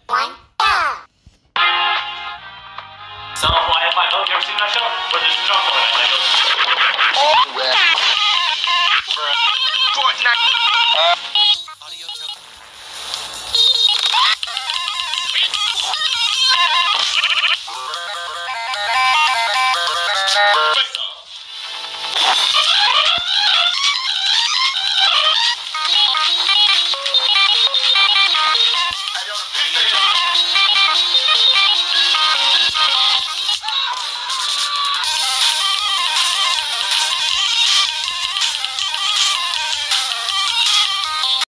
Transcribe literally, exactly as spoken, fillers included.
One, go! So, why if I hope you ever seen that show? Where there's a jungle and I go. Oh, well. For a good night. Uh.